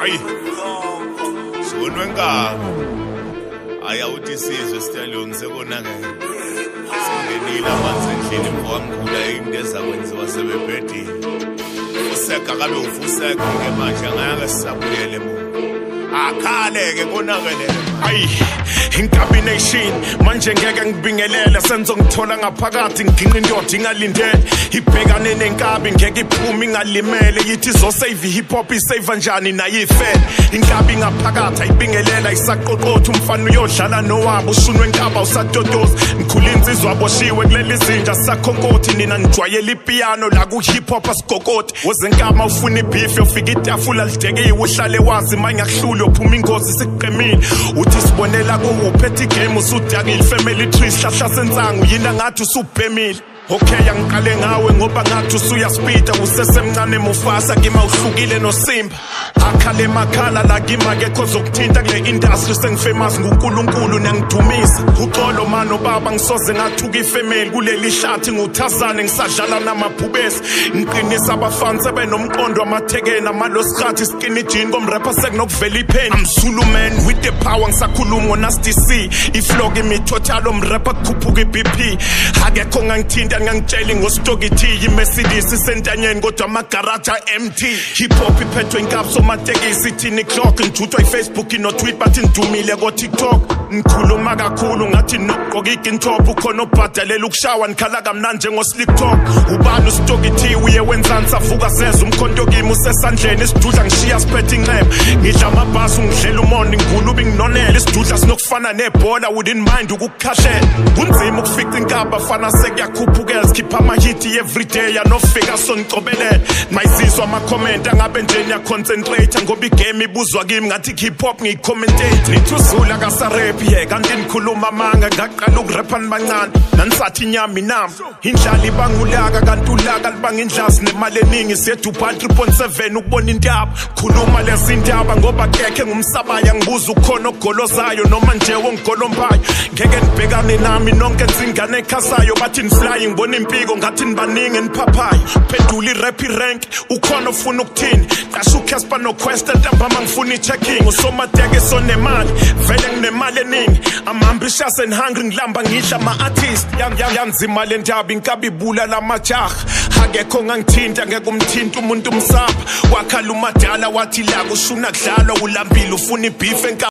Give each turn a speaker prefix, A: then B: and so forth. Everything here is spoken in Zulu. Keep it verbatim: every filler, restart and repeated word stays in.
A: hayi sonwe ngaka ayawuthi sizwe stallion sekonakela singenile amanzi endlini mvamkhula into ezakwenziwa sebebhedile useka kabe ufuseka ke manje angeke sisabuyele mu akhale ke konakele hayi incabination manje ngeke ngibingelela senzo ngithola ngaphakathi nginqi indoda ingalindele ibhekane nenkabi ngeke iphuma ingalimele yithi zo save hip hop isave njani naye ifele inkabi ngaphakathi ayibingelela isaqoqotha umfana uyodlala nowabo ushunwe enkaba usatotoza ngikhula insizwa aboshiwe kuleli zinja sakhonkoti nina ngijwayela ipiano la ku hip hop asigokoti wozenkama ufuna ibeef yofika itafula lidekiwe uhlale wazi manje akuhlule uphuma ingozi sikuqemile uthi sibonela uphethe game usudakile family tree sihlahla sensangu yina ngathi usubhemile okay angiqale ngawe ngoba ngathi usuya speeda usesemncane Mufasa kima uhlukile noSimba akhale makhala la kima ke cause ukuthinta kule industry sengifamous nguNkulunkulu nangidumisa uxolo mano baba ngisoze ngathuka ifamily kuleli hlathi nguThazane ngisadlala namabhubesi ngiqinisa abafans abenomqondo amathekena amalosirathi skinny jean komrapper sekunokuvela ipain I'm Zulu man with the power ngisakhuluma ngoNasty C iflow kimi total omrapper kukhuphuka iB P akekho ngangithinta ngangitshela ngostoki T iMercedes isentanyeni kodwa amagaraja empty hip hop iphethwe inkapso matekisi thini clock ngijuthwa iFacebook no tweet bathi ngidumile ko TikTok ngikhuluma kakhulu ngathi nogqoka igintop ukhona obhadalela ukushawa nikhala kamnandi njengoslick talk ubani ustoki T uye wenzani savuka seza umkhonto kimi usesandleni isidudla ngishiya siphethe inqeba ngidla amabhasi ngidlela umondi ngikulubi nginonela isidudla sinokufana nebhola wouldn't mind ukukhahlela kunzima ukufica inkaba fana sekuyakhuphuka sikhipha amahiti everyday yanofika sonicobelele mayizizwa ama comment angabe nje niya concentrate ngoba igame ibuzwa kimi ngathi hip hop ngiyicommentate nithuzula kasa rap ye kanti nikhuluma amanga ngaqala ukurapha nibancane nanisathi inyama inami indlala ibangulaka kanti ulaka libanga indlazi nemali eningi siyedupa three point seven ukubona intaba khuluma lezi ndaba ngoba kekhe ngumsabaya ngibuza ukhona ogolozayo noma nje wongolombayo ngeke nibhekane nami nonke nzingane ekhasayo bathi nifly ngibona impiko ngathi nibaningi niphaphayo phendula irap rank ukhona ufuna ukuthini qasha uCasper no Quest ntambama ngifuna ichecking usomateke sonemali vele nginemali eningi I'm ambitious and hungry ngilamba ngidla ama artist yanzima le ndaba inkabi ibula lamajaha akekho ngangithinta ngeke umthinta umuntu umsapha wakhala umadala wathi la kushuna kudlalwa ulambile ufuna ibeef